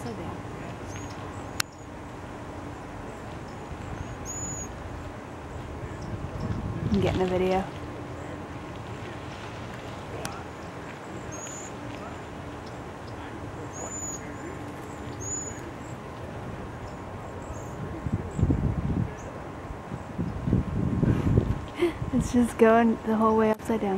upside down. I'm getting a video. It's just going the whole way upside down.